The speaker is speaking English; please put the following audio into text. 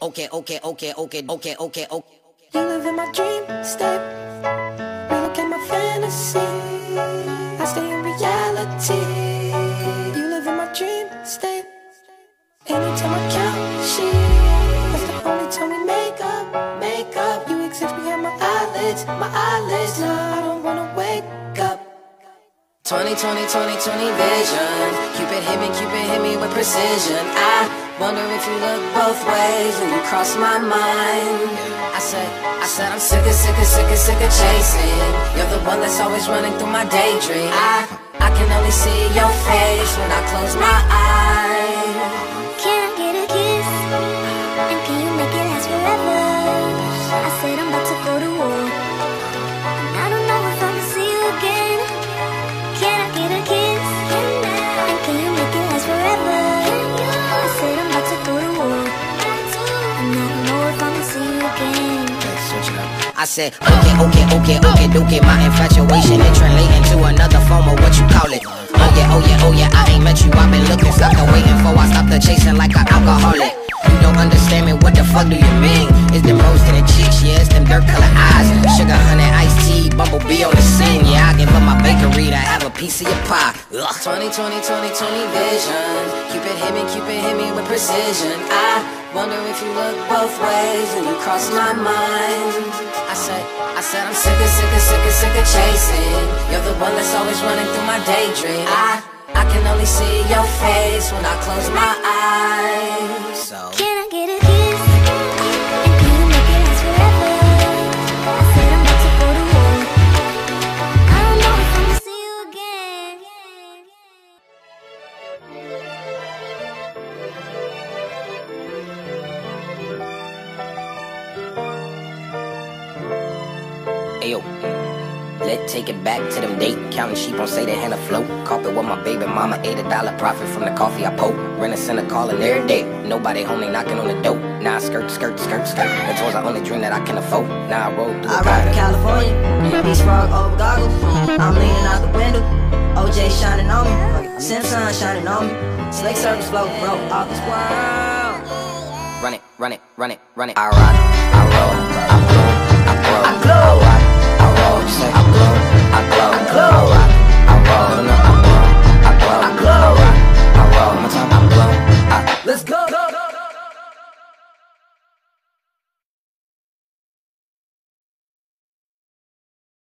Okay. You live in my dream state, relocate my fantasy. I stay in reality. You live in my dream state. Anytime I count sheep, that's the only time we make up. You exist behind my eyelids. Nah, I don't wanna wake up. 20 vision. Cupid hit me with precision. I wonder if you look both ways when you cross my mind. I said I'm sick of chasing. You're the one that's always running through my daydream. I can only see your face when I close my eyes. Can I get a kiss? And can you make it last forever? I said I'm about to go to war, and I don't know if I'll see you again. Can I get a kiss? And can you make it last forever? I said I'm about to go to war, and I don't know if I'll see you again. I said, okay, my infatuation it translating to another form of what you call it. Oh yeah, I ain't met you, I've been looking, stopped the waiting for, I stopped the chasing like an alcoholic. You don't understand me, what the fuck do you mean? It's them rose to the cheeks, yeah, it's them dirt color eyes. Sugar, honey, iced tea, bumblebee on the scene. Yeah, I give up my bakery to have a piece of your pie. Ugh. 20 vision. Cupid hit me with precision. I wonder if you look both ways when you cross my mind. I said I'm sick of chasing. You're the one that's always running through my daydream. I can only see your face when I close my eyes. So Can I get a kiss? And can you make it last forever? I said I'm about to go to war. I don't know if I'll see you again. Ayo, let's take it back to them date. Counting sheep on say they hand afloat. Carpet with my baby mama, $8 profit from the coffee I poke. Rent a center calling every day. Nobody home, they knocking on the door. Now I skirt. That was the only dream that I can afford. Now I roll through I ride to California, Beach Frog over goggles. I'm leaning out the window, OJ shining on me, Simpson shining on me. Snake circles float, bro, off this world. Run it. I rock, I roll, I blow, I glow. I rock, I roll, I blow, I glow.